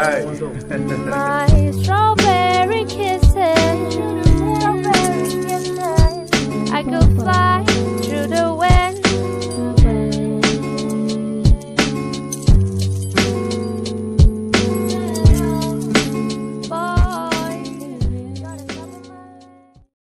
right. My strawberry kisses. I could fly through the